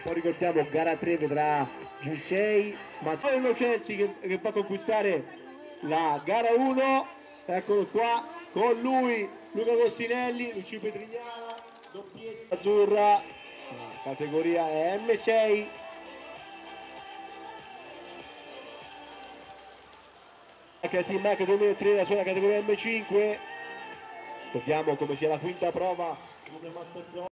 Poi ricordiamo gara 3 vedrà G6, ma solo Innocenzi che va a conquistare la gara 1. Eccolo qua con lui Luca Costinelli, Lucio Petrignana, doppietta azzurra, categoria M6. Team Mac 2003 la sua categoria M5. Vediamo come sia la quinta prova.